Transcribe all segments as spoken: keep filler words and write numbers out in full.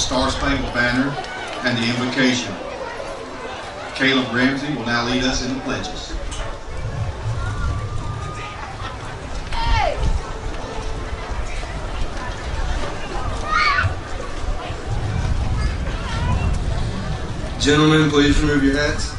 Star Spangled Banner and the invocation. Caleb Ramsey will now lead us in the pledges. Gentlemen, please remove your hats.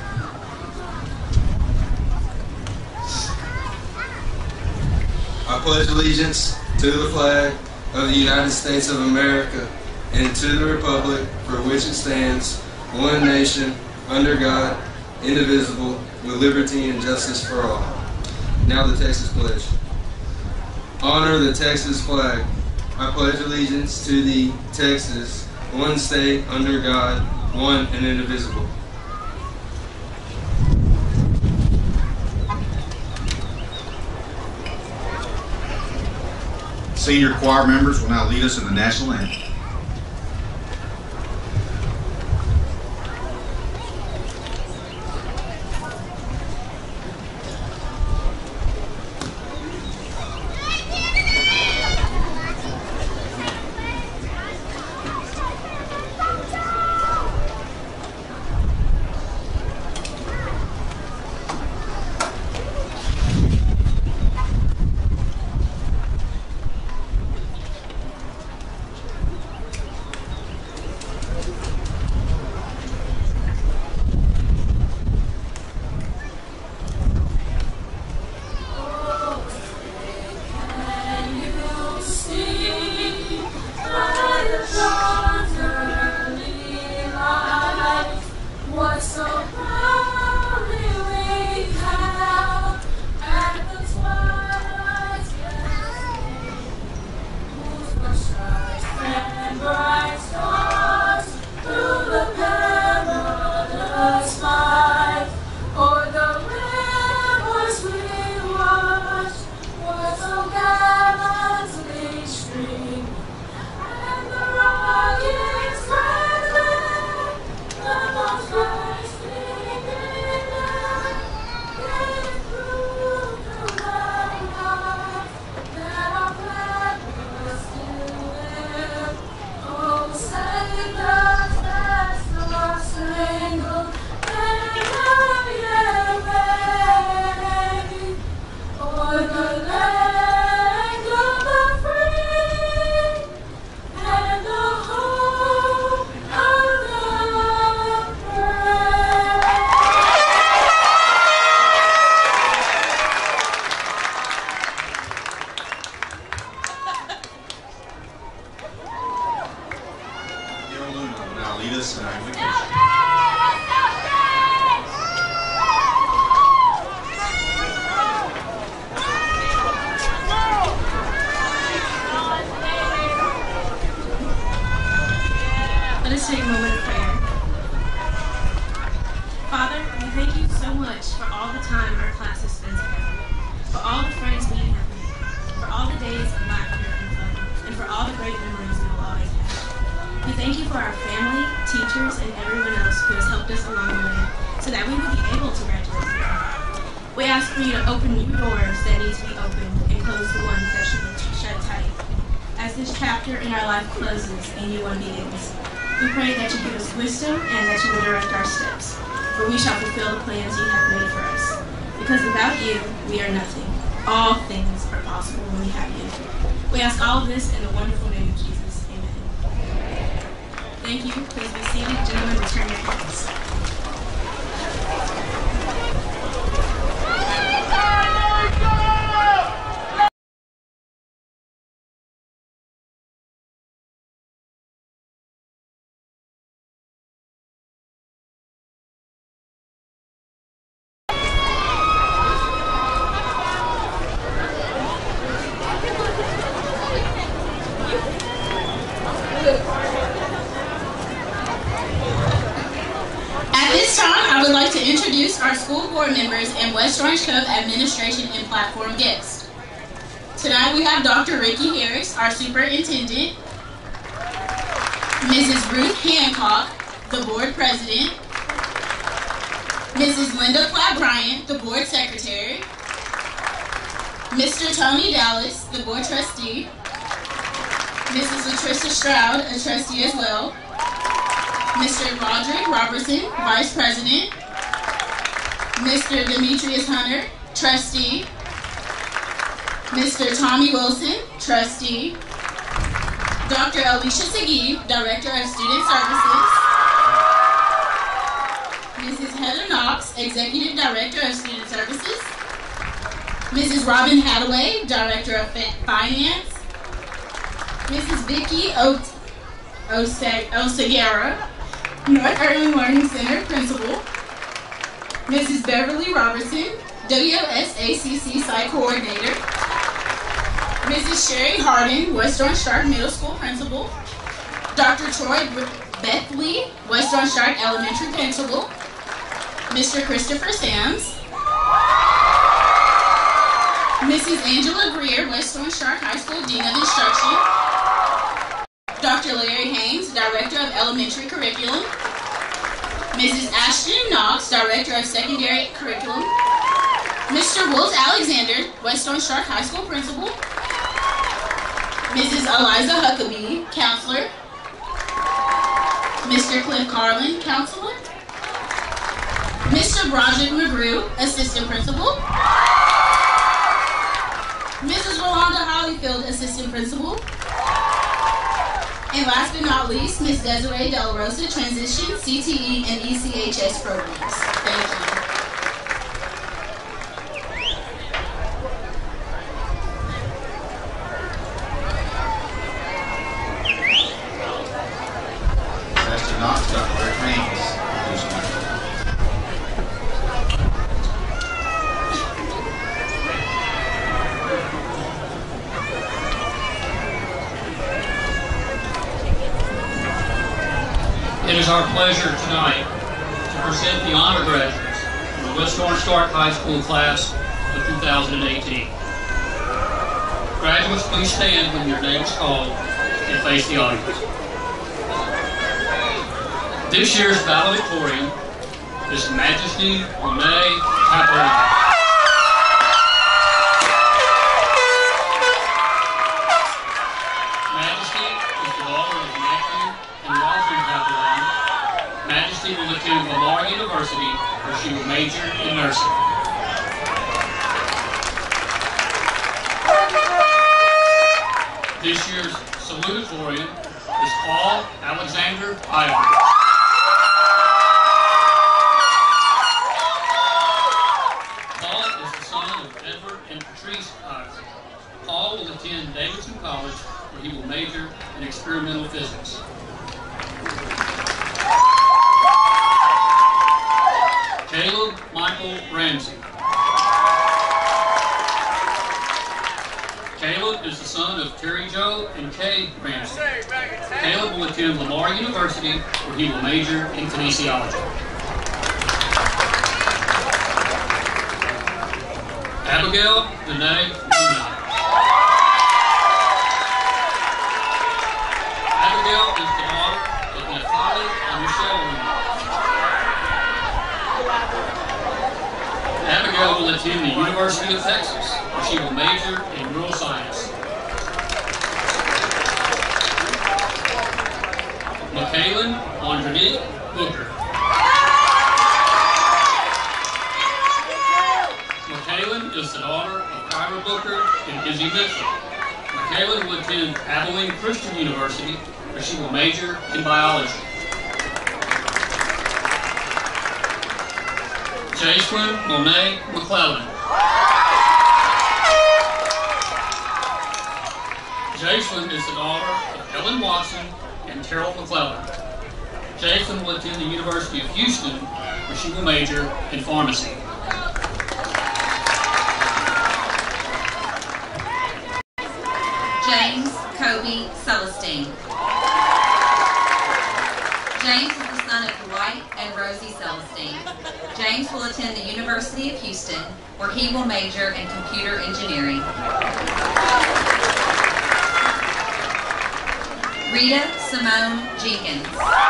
I pledge allegiance to the flag of the United States of America and to the republic for which it stands, one nation, under God, indivisible, with liberty and justice for all. Now the Texas Pledge. Honor the Texas flag. I pledge allegiance to the Texas, one state, under God, one and indivisible. Senior choir members will now lead us in the national anthem. Our school board members and West Orange Cove administration and platform guests. Tonight we have Doctor Ricky Harris, our superintendent, Missus Ruth Hancock, the board president, Missus Linda Platt Bryant, the board secretary, Mister Tony Dallas, the board trustee, Missus Latricia Stroud, a trustee as well, Mister Roderick Robertson, Vice President. Mister Demetrius Hunter, Trustee. Mister Tommy Wilson, Trustee. Doctor Alicia Segui, Director of Student Services. Missus Heather Knox, Executive Director of Student Services. Missus Robin Hadaway, Director of Finance. Missus Vicki Osagara, North Early Learning Center Principal. Missus Beverly Robertson, W S A C C Site Coordinator. Missus Sherry Harden, West Orange Stark Middle School Principal. Doctor Troy Bethley, West Orange Stark Elementary Principal. Mister Christopher Sams. Missus Angela Greer, West Orange Stark High School Dean of Instruction. Doctor Larry Haynes, Director of Elementary Curriculum. Missus Ashton Knox, Director of Secondary Curriculum. Mister Wilt Alexander, West Orange Stark High School Principal. Missus Eliza Huckabee, Counselor. Mister Cliff Carlin, Counselor. Mister Broderick McGrew, Assistant Principal. Missus Rolanda Hollyfield, Assistant Principal. And last but not least, Miz Desiree De La Rosa, Transition, C T E, and E C H S programs. Thank you. Pastor Knox, Doctor Rick Haynes. It is our pleasure tonight to present the honor graduates from the West Orange Stark High School class of two thousand eighteen. Graduates, please stand when your name is called and face the audience. This year's valedictorian is Majesty Monet Capellan. Majesty will attend Lamar University, where she will major in nursing. This year's salutatorian is Paul Alexander Ivory. Paul is the son of Edward and Patrice Ivory. Paul will attend Davidson College, where he will major in experimental physics. Caleb Michael Ramsey. Caleb is the son of Terry Jo and Kay Ramsey. Caleb will attend Lamar University, where he will major in kinesiology. Abigail Danae Luna. Abigail is the daughter of Natalie and Michelle Luna. Abigail will attend the University of Texas, where she will major in neuroscience. Michaelin Andronique Booker. Michaelin is the daughter of Kyra Booker and Izzy Mitchell. Michaelin will attend Abilene Christian University, where she will major in biology. Jason Monet McClellan. Jason is the daughter of Ellen Watson and Terrell McClellan. Jason will attend the University of Houston, where she will major in pharmacy. James Kobe Celestine. James is the son of Dwight and Rosie Celestine. James will attend the University of Houston, where he will major in computer engineering. Rita Simone Jenkins.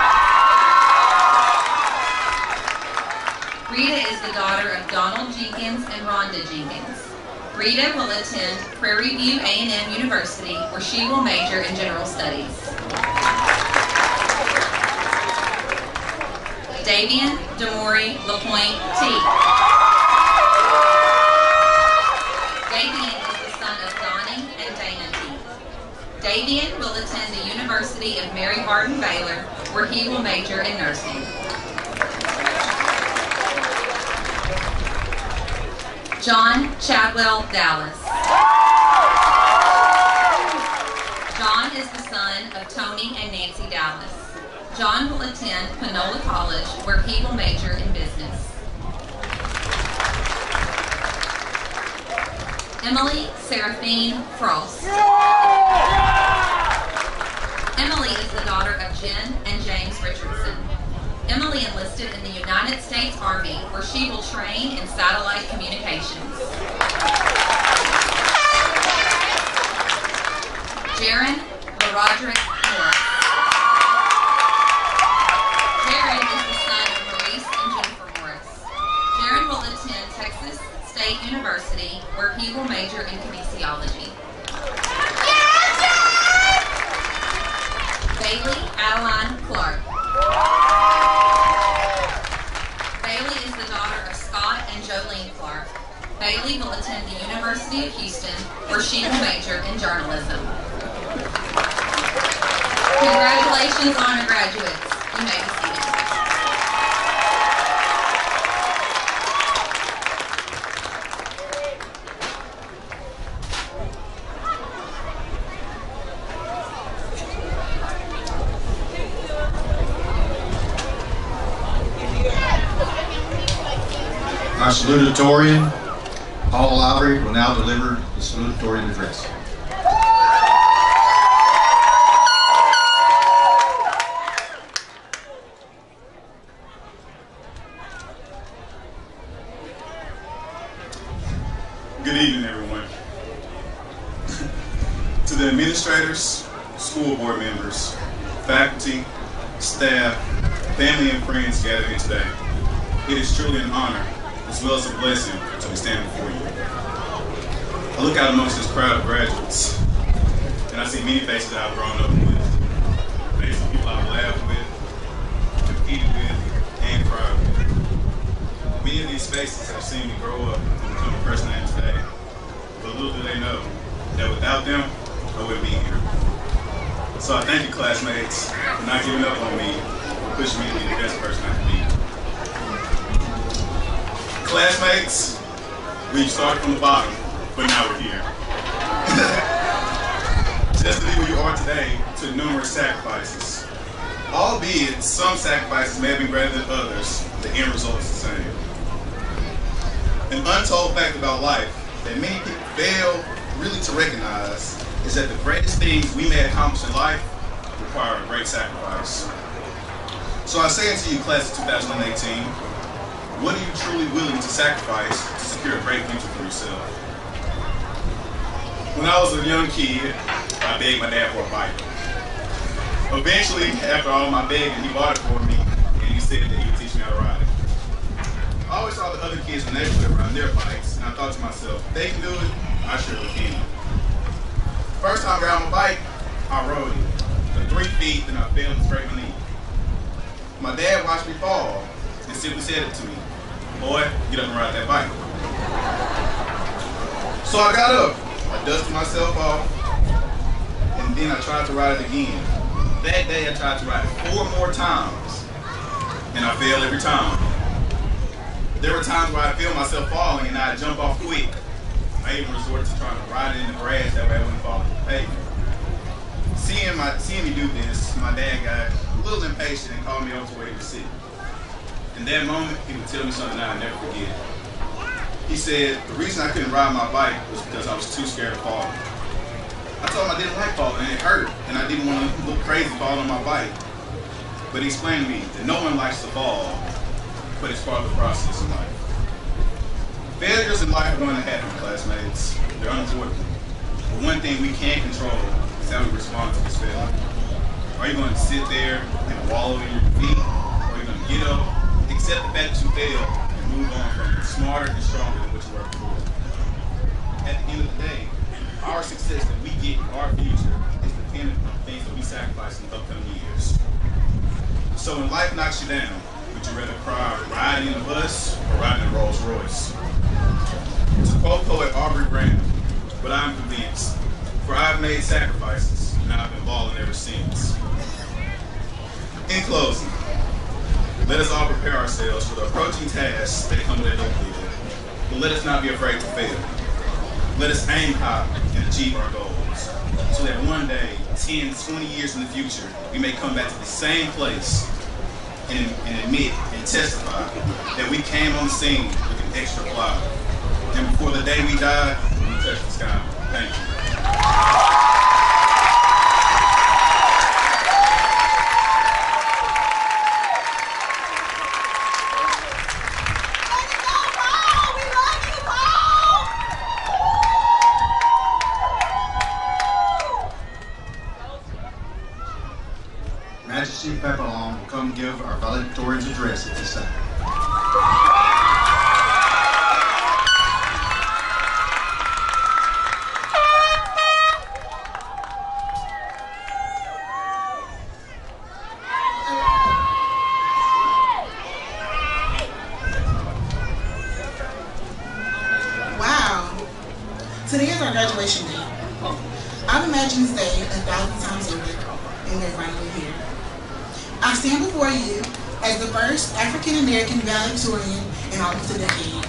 Rita is the daughter of Donald Jenkins and Rhonda Jenkins. Rita will attend Prairie View A and M University, where she will major in general studies. Davian Demori Lapointe T. Davian is the son of Donnie and Dana T. Davian will attend the University of Mary Hardin Baylor, where he will major in nursing. John Chadwell Dallas. John is the son of Tony and Nancy Dallas. John will attend Panola College, where he will major in business. Emily Seraphine Frost. Emily is the daughter of Jen and James Richardson. Emily enlisted in the United States Army, where she will train in satellite communications. Jaron LaRoderick Morris. Jaron is the son of Maurice and Jennifer Morris. Jaron will attend Texas State University, where he will major in kinesiology. Bailey Adeline Clark. Bailey is the daughter of Scott and Jolene Clark. Bailey will attend the University of Houston, where she will major in journalism. Congratulations, honor graduates. You may be seated. Our salutatorian, Paul Lowry, will now deliver the salutatorian address. Good evening, everyone. To the administrators, school board members, faculty, staff, family, and friends gathered here today, it is truly an honor as well as a blessing to stand before you. I look out amongst this crowd of graduates, and I see many faces that I've grown up with, faces of people I've laughed with, competed with, and cried with. Many of these faces have seen me grow up and become the person I am today. But little do they know that without them, I wouldn't be here. So I thank you, classmates, for not giving up on me, for pushing me to be the best person I can be. Classmates, we've started from the bottom, but now we're here. Just to be where you are today took numerous sacrifices. Albeit some sacrifices may have been greater than others, the end result is the same. An untold fact about life that many people fail really to recognize is that the greatest things we may accomplish in life require a great sacrifice. So I say unto you, class of two thousand eighteen, what are you truly willing to sacrifice to secure a great future for yourself? When I was a young kid, I begged my dad for a bike. Eventually, after all my begging, he bought it for me, and he said that he would teach me how to ride it. I always saw the other kids in the neighborhood ride their bikes, and I thought to myself, if they can do it, I surely can. First time I got on my bike, I rode it. For three feet, then I fell and scraped my knee. My dad watched me fall and simply said it to me, boy, get up and ride that bike. So I got up, I dusted myself off, and then I tried to ride it again. That day I tried to ride it four more times, and I failed every time. There were times where I feel myself falling and I'd jump off quick. I even resorted to trying to ride it in the grass, that way I wouldn't fall into the pavement. Seeing, my, seeing me do this, my dad got a little impatient and called me over to where he was sitting. In that moment, he would tell me something I'll never forget. He said, the reason I couldn't ride my bike was because I was too scared of falling. I told him I didn't like falling and it hurt, and I didn't want to look crazy falling on my bike. But he explained to me that no one likes to fall, but it's part of the process in life. Failures in life are going to happen, classmates. They're unavoidable. But one thing we can control is how we respond to this failure. Are you going to sit there and wallow in your defeat, or are you going to get up, accept the fact that you failed, and move on from it, smarter and stronger than what you were before? At the end of the day, our success that we get in our future is dependent on things that we sacrifice in the upcoming years. So when life knocks you down, would you rather cry riding in a bus or riding in a Rolls Royce? To quote poet Aubrey Graham, but I'm convinced, for I've made sacrifices, and I've been balling ever since. In closing, let us all prepare ourselves for the approaching tasks that come with adulthood, but let us not be afraid to fail. Let us aim high and achieve our goals, so that one day, ten, twenty years in the future, we may come back to the same place and, and admit and testify that we came on the scene with an extra fly. And before the day we die, we touch the sky. Thank you. Majesty Papillon will come give our valedictorian's address at this time. Wow, today is our graduation day. I've imagined this day a thousand times over, and we're finally here. I stand before you as the first African-American valedictorian in almost a decade.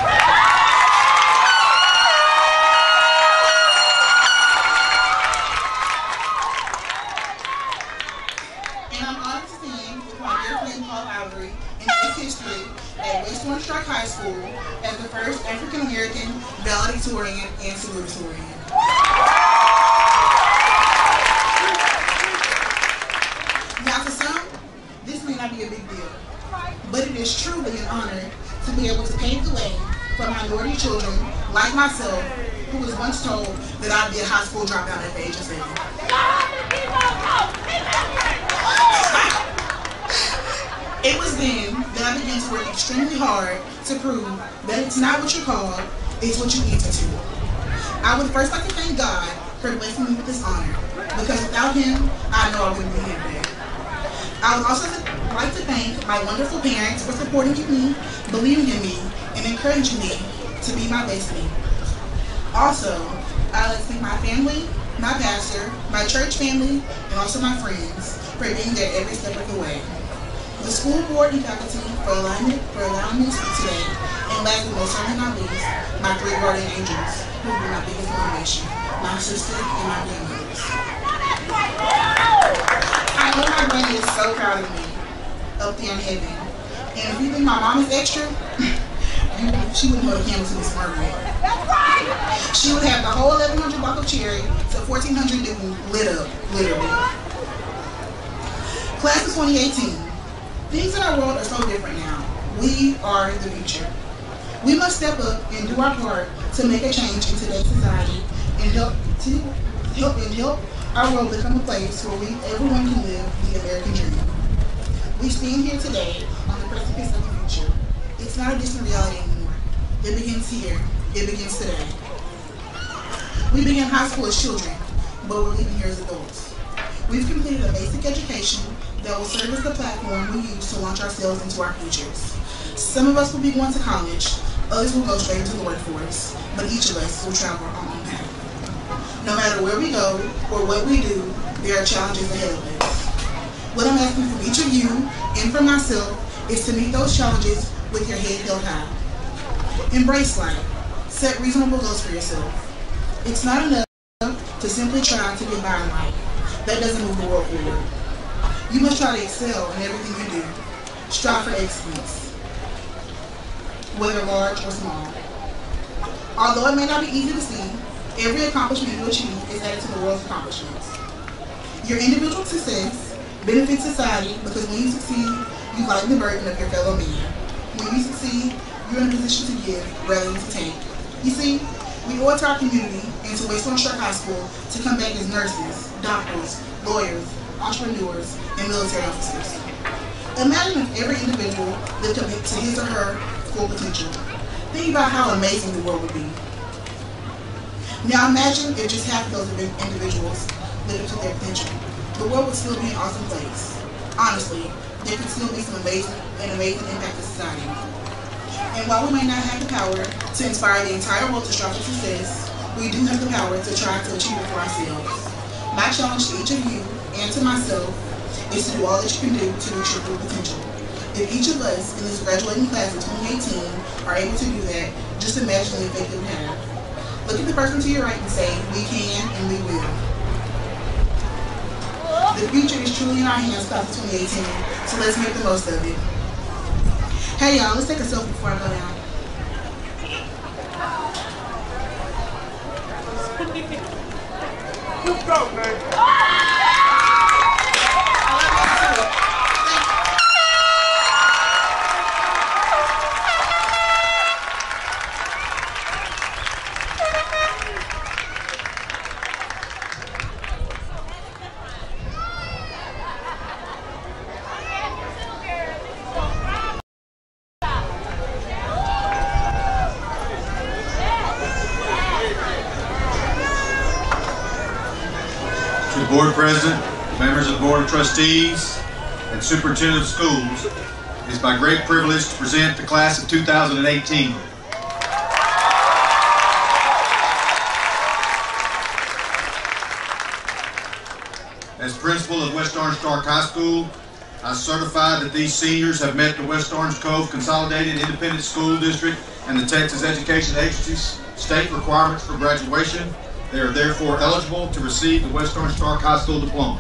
And I'm honored to stand with my dear friend Paul Ivory and make history at West Orange Strike High School as the first African-American valedictorian and salutatorian. Now, to some, this may not be a big deal, but it is truly an honor to be able to pave the way for minority children like myself, who was once told that I'd be a high school dropout at the age of seven. It was then that I began to work extremely hard to prove that it's not what you're called, it's what you answer to. I would first like to thank God for blessing me with this honor, because without Him, I know I wouldn't be here today. I would also like to thank my wonderful parents for supporting me, believing in me, and encouraging me to be my best me. Also, I would like to thank my family, my pastor, my church family, and also my friends for being there every step of the way. The school board and faculty for allowing me, for allowing me to speak today, and last but most certainly not least, my three guardian angels, who were my biggest motivation, my sister and my grandmothers. I know my granny is so proud of me up there in heaven, and if you think my mom is extra, you, she wouldn't hold a candle to Miss Margaret. She would have the whole eleven hundred block of Cherry to fourteen hundred Newton lit up, literally. Class of twenty eighteen. Things in our world are so different now. We are the future. We must step up and do our part to make a change in today's society and help to help and help our world become a place where we everyone can live the American dream. We stand here today on the precipice of the future. It's not a distant reality anymore. It begins here. It begins today. We began high school as children, but we're leaving here as adults. We've completed a basic education that will serve as the platform we use to launch ourselves into our futures. Some of us will be going to college, others will go straight into the workforce, but each of us will travel our own path. No matter where we go or what we do, there are challenges ahead of us. What I'm asking from each of you and from myself is to meet those challenges with your head held high. Embrace life. Set reasonable goals for yourself. It's not enough to simply try to get by in life. That doesn't move the world forward. You must try to excel in everything you do. Strive for excellence, whether large or small. Although it may not be easy to see, every accomplishment you achieve is added to the world's accomplishments. Your individual success benefits society because when you succeed, you lighten the burden of your fellow man. When you succeed, you're in a position to give rather than to take. You see, we owe it to our community and to West Orange Strike High School to come back as nurses, doctors, lawyers, entrepreneurs, and military officers. Imagine if every individual lived up to his or her full potential. Think about how amazing the world would be. Now imagine if just half of those individuals lived up to their potential. The world would still be an awesome place. Honestly, there can still be some amazing and amazing impact to society. And while we may not have the power to inspire the entire world to strive for success, we do have the power to try to achieve it for ourselves. My challenge to each of you and to myself is to do all that you can do to reach your full potential. If each of us in this graduating class of twenty eighteen are able to do that, just imagine the effect it would have. Look at the person to your right and say, we can and we will. The future is truly in our hands, class of twenty eighteen, so let's make the most of it. Hey y'all, let's take a selfie before I go down. Let's go, man. Board President, members of the Board of Trustees, and Superintendent of Schools, it is my great privilege to present the class of two thousand eighteen. As principal of West Orange Stark High School, I certify that these seniors have met the West Orange Cove Consolidated Independent School District and the Texas Education Agency's state requirements for graduation. They are therefore eligible to receive the West Orange Stark High School diploma.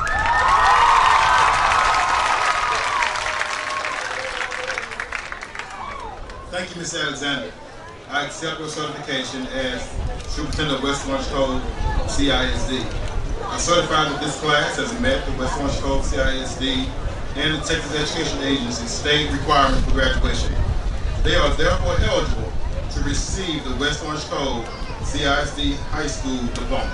Thank you, Miz Alexander. I accept your certification as Superintendent of West Orange Cove C I S D. I certify that this class has met the West Orange Cove C I S D and the Texas Education Agency's state requirements for graduation. They are therefore eligible to receive the West Orange Cove C I S D High School diploma.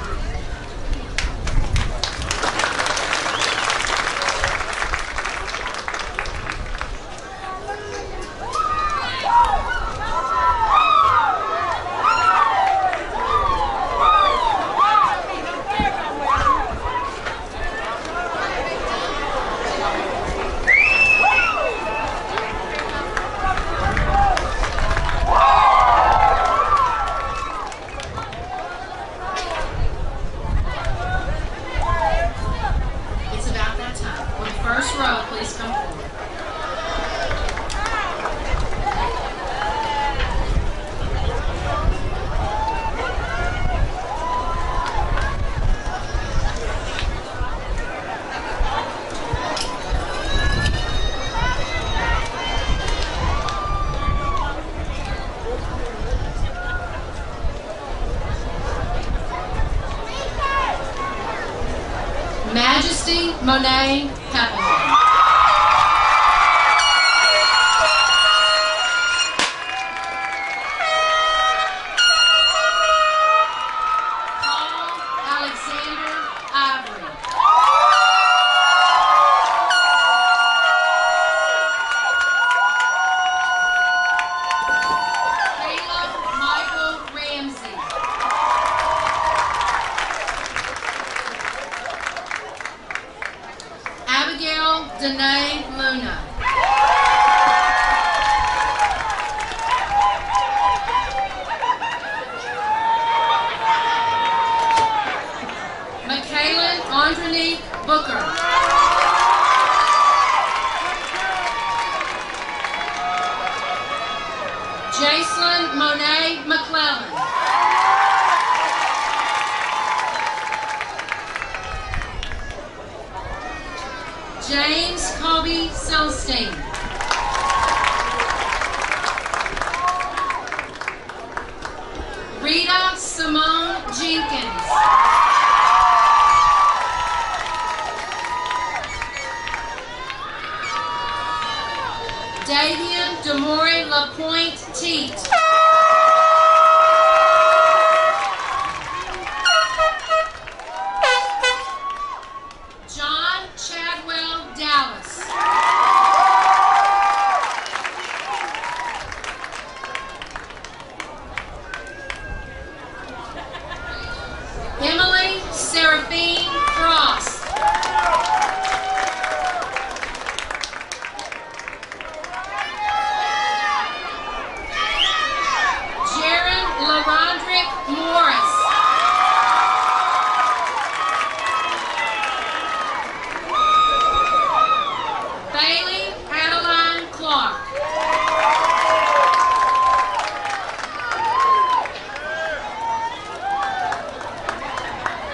Majesty Monet Peppermint. Paul Alexander Ivory. Caleb Michael Ramsey. Abigail Danae Luna. Michaela Andronique Booker. Jacelyn Monet McClellan. James Colby Selstein. Rita Simone Jenkins. Davian Demore LaPointe Teat. John Chadwell Dallas. Emily Seraphine Frost.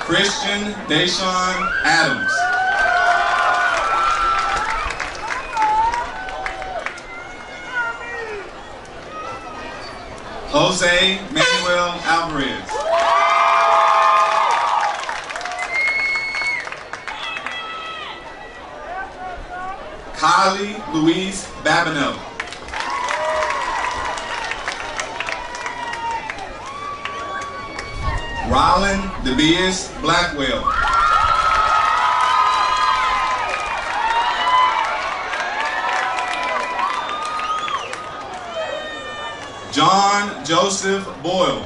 Christian Deshaun Adams. Jose Manuel Alvarez. Kylie Louise Babineau. Rylan DeBeas Blackwell. John Joseph Boyle.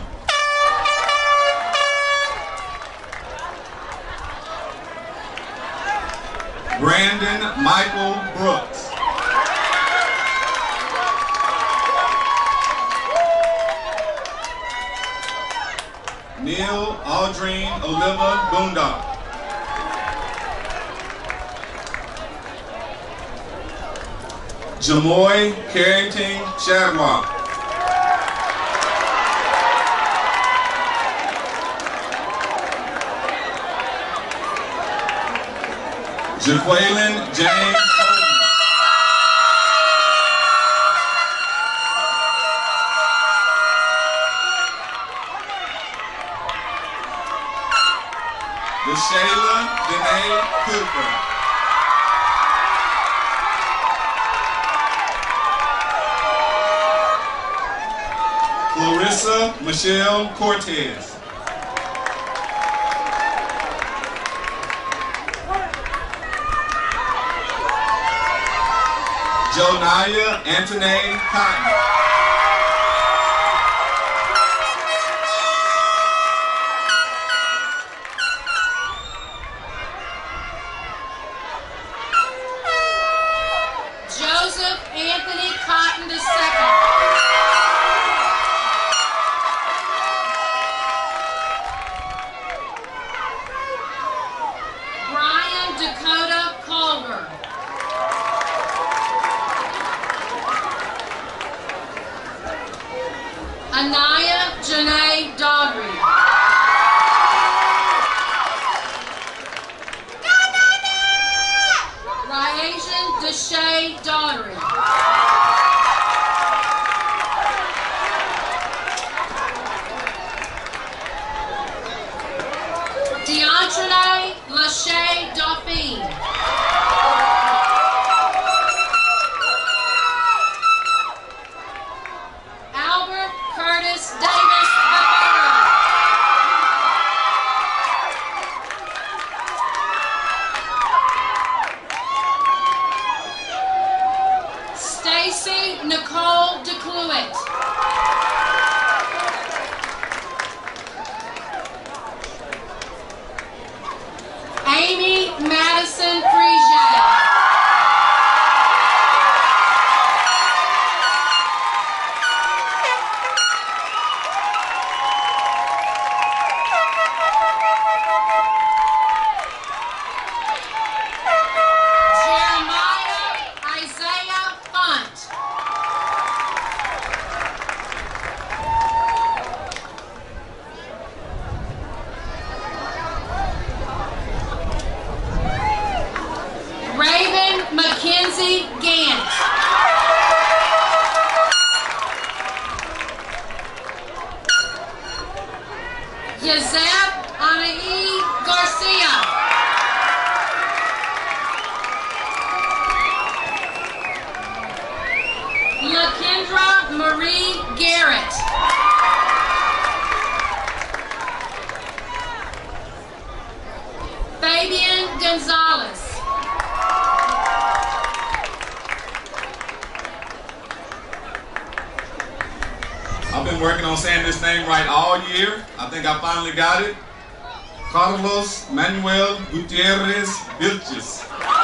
Brandon Michael Brooks. Neil Aldrine Oliva Boondock. Jamoy Carrington Shadrock. Jaqueline James Holden. DeShayla Danae Cooper. Clarissa Michelle Cortez. Jonaya Antoine Cotton. Joseph Anthony Cotton the second. Brian Dakota Culver. Anaya Janae Daughtry. Ryasia Deshay Daughtry. DeAndre Lachey Dauphine. Albert Curtis Davis Rivera. Stacy Nicole DeCluitt. Amy Madison Frigier. Mackenzie Gant. Yazep Anae Garcia. LaKendra Marie Garrett. Fabian Gonzalez. I've been working on saying this name right all year. I think I finally got it. Carlos Manuel Gutierrez Vilches.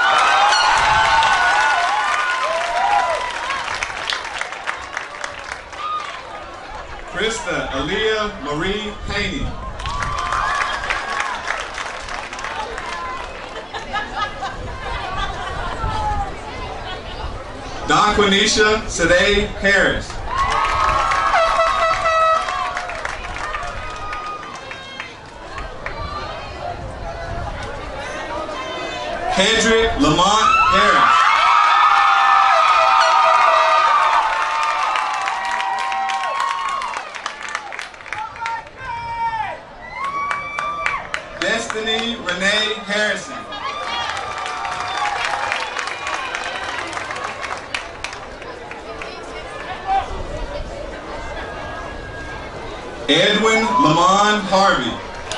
Krista Aaliyah Marie Haney. Don Quenisha Sade Harris. Hedrick Lamont Harris. Destiny Renee Harrison. Edwin Lamont Harvey.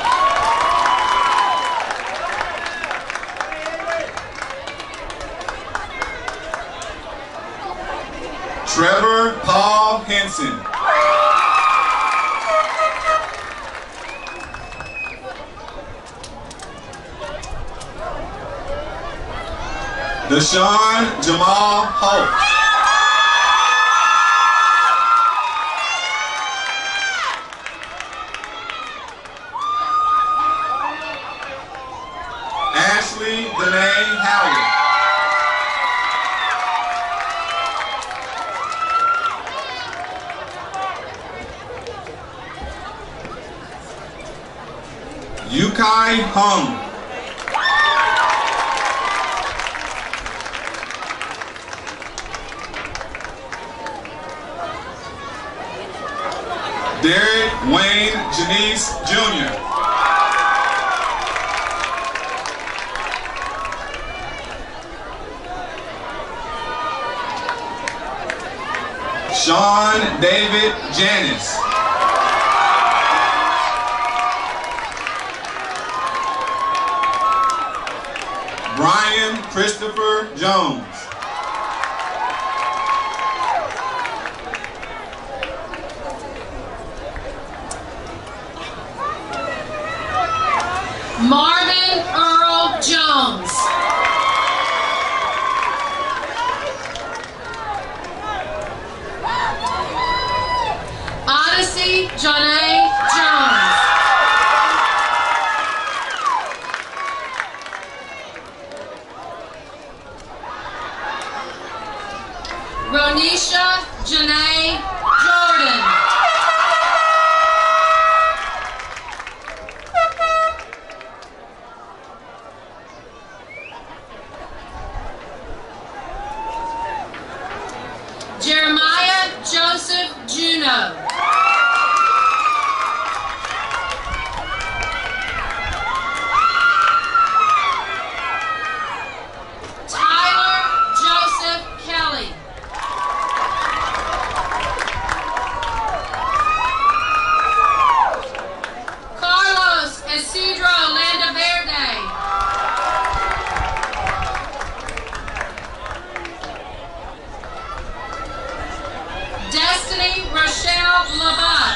Trevor Paul Henson. Deshaun Jamal Holt. Ashley Danae Howard. Yukai Hung. Derek Wayne Janice Junior Sean David Janis. Brian Christopher Jones. Marvin Earl Jones. Odyssey Janae Jones. Ronisha Janae Jordan. Jeremiah Joseph Juno. Tyler Joseph Kelly. Carlos Isidro Landaverde. Destiny Rochelle Labat.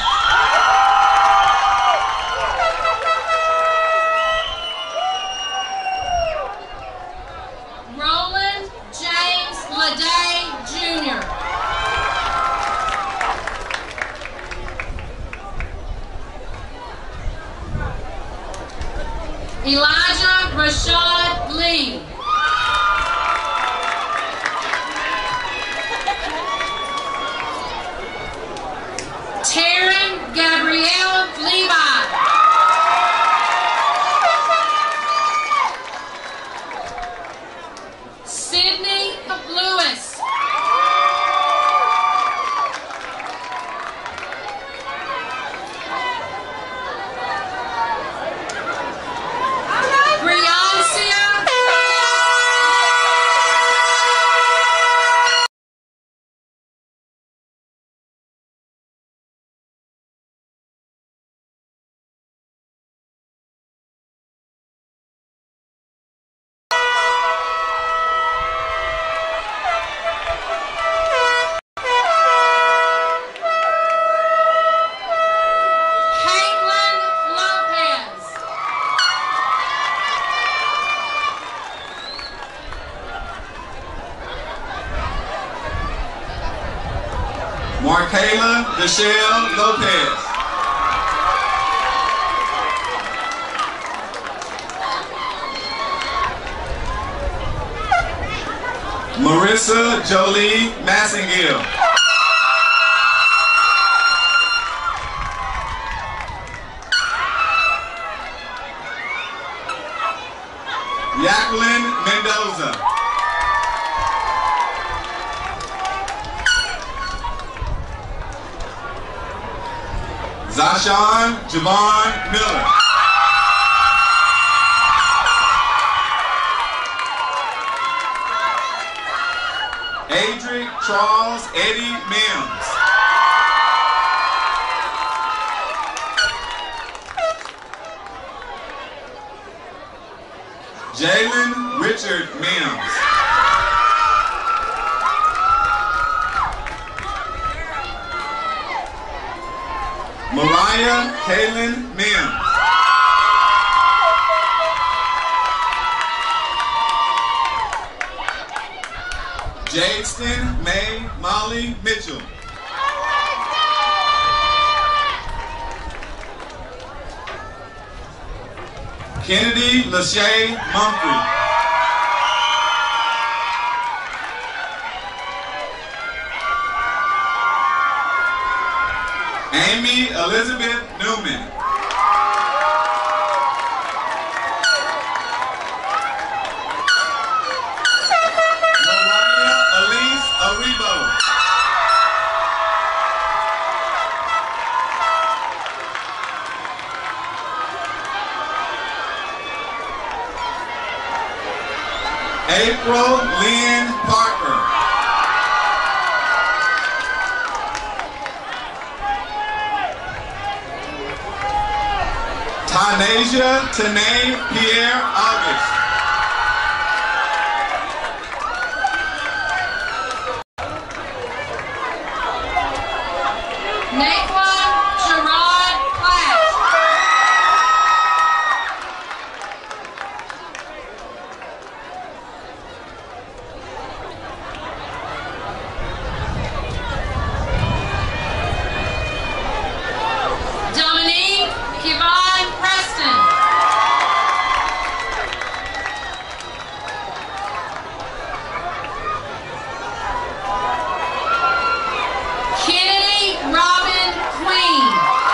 Roland James Leday Junior Elijah Rashad Lee. Taryn Gabrielle Levi. Sydney Lewis. Briancia. Caitlin Lopez. Markayla Michelle Lopez. Marissa Jolie Massengill. Jacqueline Mendoza. Garza. Zashawn Javon Miller. Adric Charles Eddie Mims. Jalen Richard Mims. Mariah Kaylin Mims. Jadeston May Molly Mitchell. Kennedy Lachey Mumphrey. Amy Elizabeth Newman. Mariah Elise Aribo. April Lynn Parker. Tanasia Tanae Pierre August. Naquan Gerard Platt. Dominique Kevon Preston. Kennedy Robin Queen.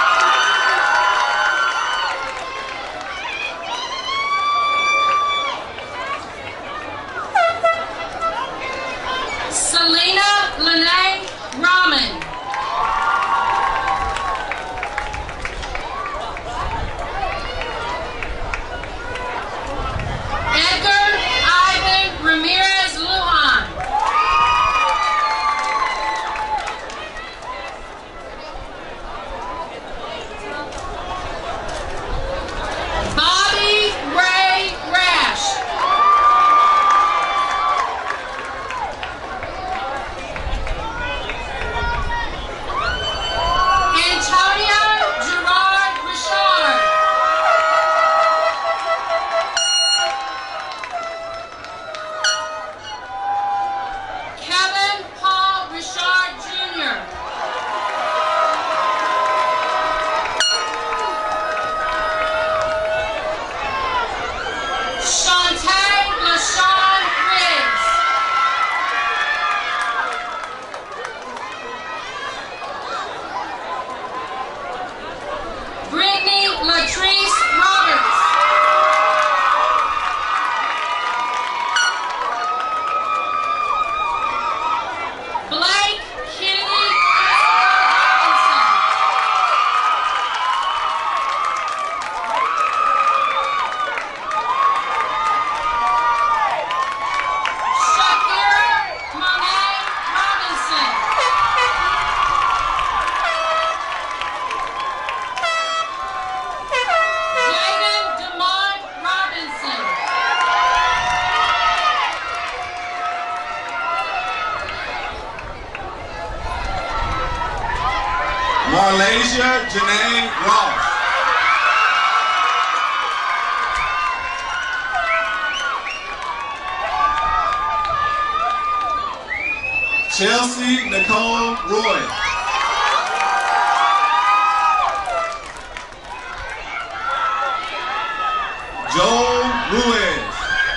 Selena Lene Rahman. Edgar Ivan Ramirez Lujan. Bobby Ray Rash. Antonio Gerard Richard. Kevin Paul Richard Junior Shantae LaShawn Riggs. Brittany Latrice Roberts. Blake Kennedy Robinson. Shakira Monet Robinson. Jaden DeMont Robinson. Marlasia Janae Ross. Chelsea Nicole Roy. Joel Ruiz.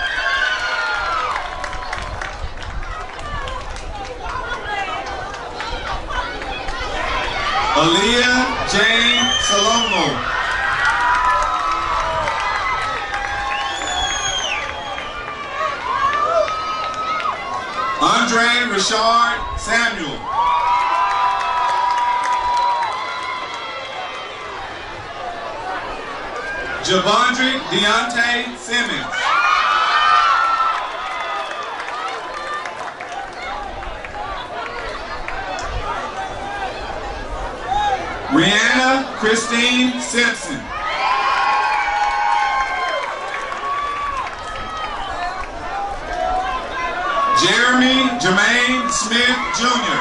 Aaliyah Jane Salomo. Andre Richard Samuel. Javondrick Deontay Simmons. Rihanna Christine Simpson. Jeremy Jermaine Smith Junior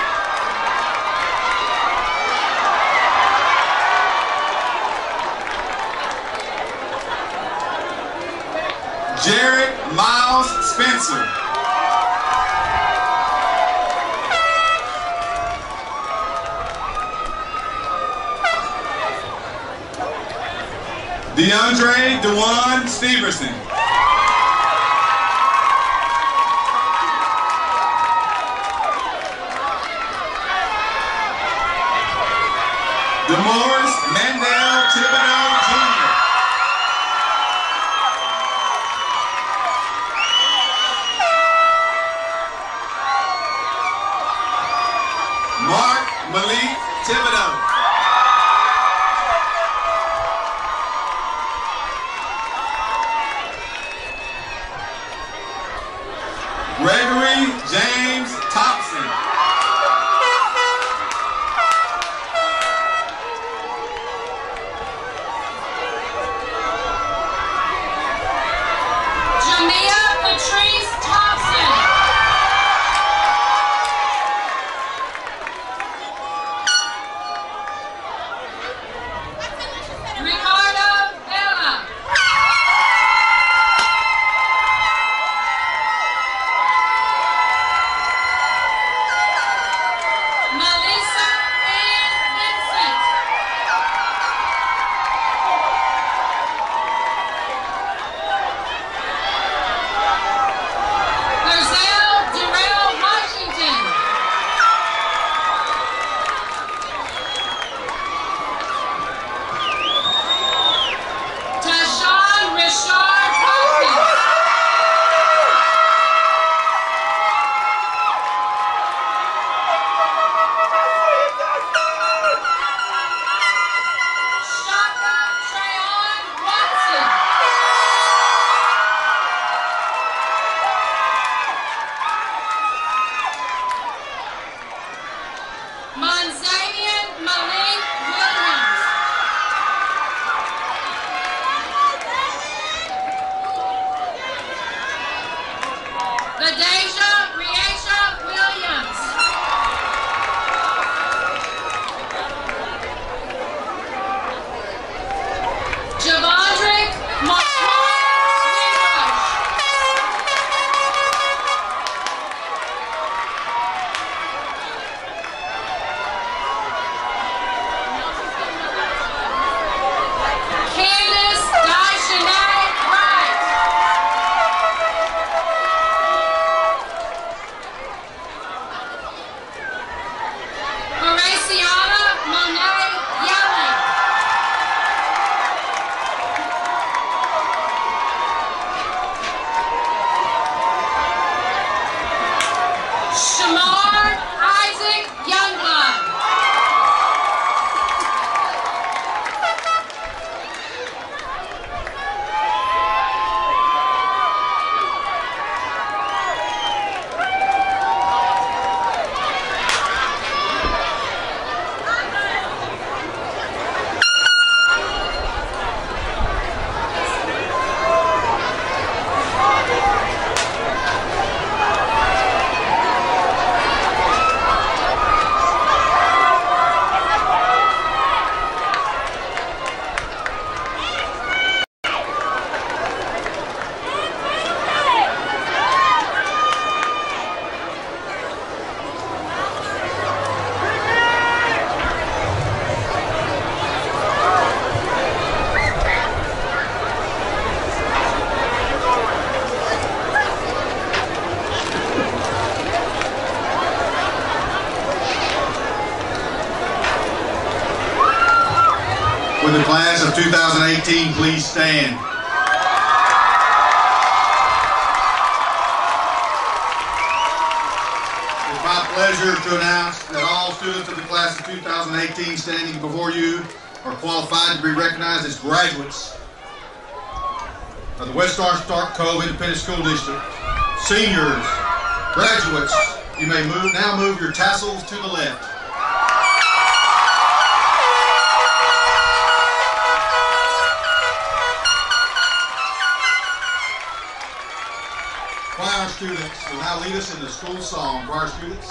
Jared Miles Spencer. DeAndre DeJuan Steverson. DeMorris Mandel Thibodeau Junior Mark Malik Thibodeau. Gregory James Thompson. Jamia Patrice Thompson. Ricardo Vela. Melissa Ann Vincent. Lizelle Darrell Washington. Tashawn Richard Hawkins. Shaka Trayon Watson. Monzanian Malik Williams. Ladeja Riesha Williams. Javondrick Marquand Windrush. Candace Daishanay Wright. Horaciana Monet Yelling. Shamar Isaac Youngblood. For the class of two thousand eighteen, please stand. My pleasure to announce that all students of the class of two thousand eighteen standing before you are qualified to be recognized as graduates of the West Orange Stark Cove Independent School District. Seniors, graduates, you may move now move your tassels to the left. Choir students will now lead us in the school song. Choir students.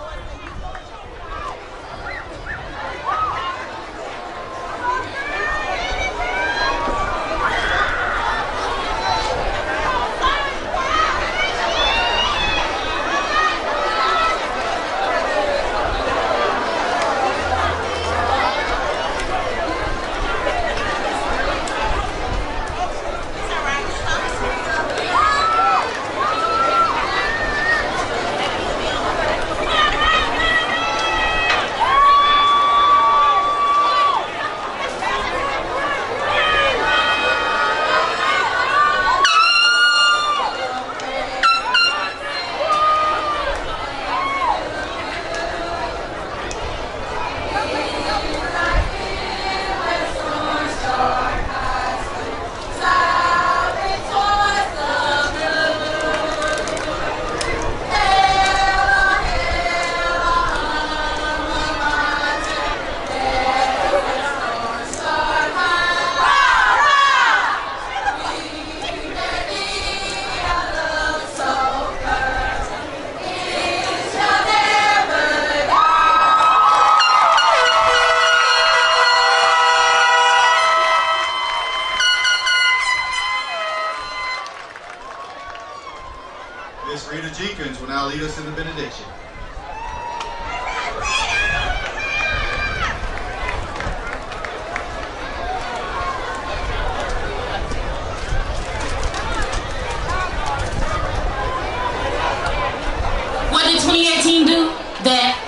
Miss Rita Jenkins will now lead us in the benediction. What did twenty eighteen do? That.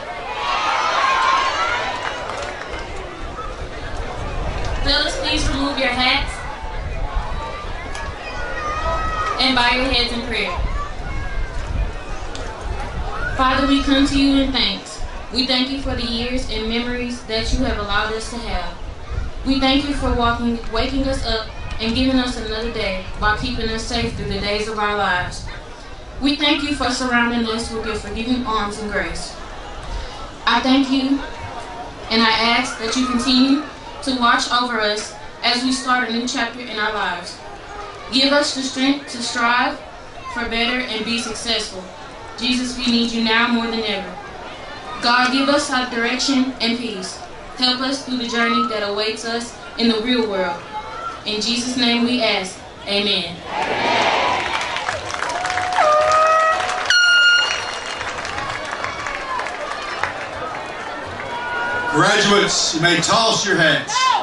Fellas, please remove your hats and bow your heads in prayer. Father, we come to you in thanks. We thank you for the years and memories that you have allowed us to have. We thank you for walking, waking us up and giving us another day while keeping us safe through the days of our lives. We thank you for surrounding us with your forgiving arms and grace. I thank you and I ask that you continue to watch over us as we start a new chapter in our lives. Give us the strength to strive for better and be successful. Jesus, we need you now more than ever. God, give us our direction and peace. Help us through the journey that awaits us in the real world. In Jesus' name we ask, amen. Graduates, you may toss your hats.